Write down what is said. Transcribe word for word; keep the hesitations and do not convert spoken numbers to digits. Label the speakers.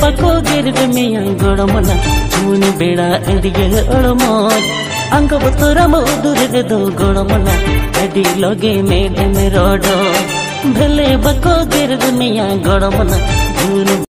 Speaker 1: बको गिरद मिया गड़मना चून बेड़ा एडियल अड़मोज अंग बतरम उदुर दो गड़मना एडी लगे मेड में रोडो भले बको गिरद मिया गड़मना चून